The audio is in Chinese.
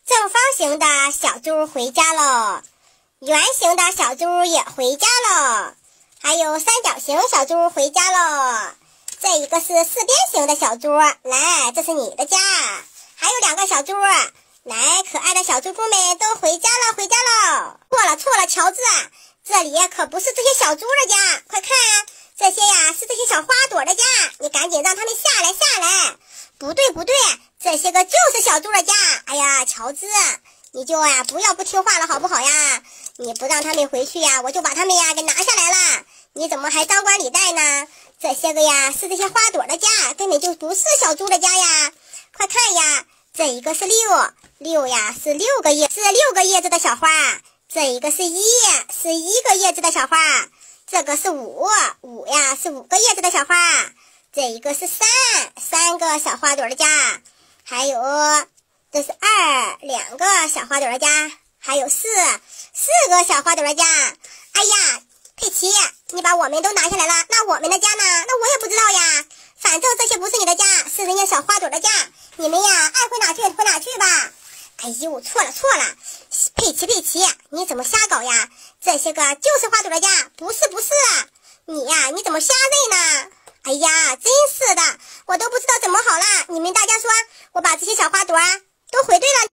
正方形的小猪回家喽，圆形的小猪也回家喽，还有三角形小猪回家喽。这一个是四边形的小猪，来，这是你的家。还有两个小猪，来，可爱的小猪猪们都回家了，回家喽。错了，乔治，这里可不是这些小猪的家，快看，这些呀是这些小花朵的家，你赶紧让他们下来。不对，这些个就是小猪的家。哎呀，乔治，你就不要不听话了好不好呀？你不让他们回去呀，我就把他们给拿下来了。你怎么还张冠李戴呢？这些个呀是这些花朵的家，根本就不是小猪的家呀。快看呀，这一个是六呀，是六个叶子的小花。这一个是一个叶子的小花。这个是五呀，是5个叶子的小花。这一个是三个小花朵的家。还有这是2个小花朵的家。还有4个小花朵的家。哎呀，佩奇，你把我们都拿下来了，那我们的家呢？那我也不知道呀。反正这些不是你的家，是人家小花朵的家，你们呀爱回哪去回哪去吧。哎呦，错了，佩奇，你怎么瞎搞呀？这些个就是花朵的家，不是，你呀，你怎么瞎认呢？哎呀，真是的，我都不知道怎么好了。你们大家说，我把这些小花朵都回对了。